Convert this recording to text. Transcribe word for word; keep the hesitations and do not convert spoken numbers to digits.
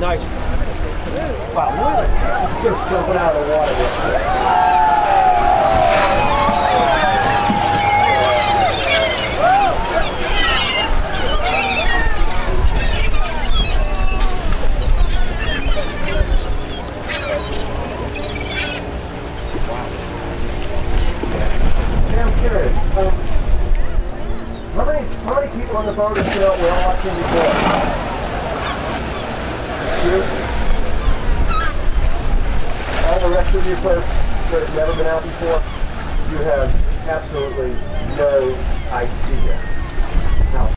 Nice. Wow, look at the fish jumping out of the water. Um, how many how many people on the boat are still we all watching before? Two? All the rest of you folks that have never been out before, you have absolutely no idea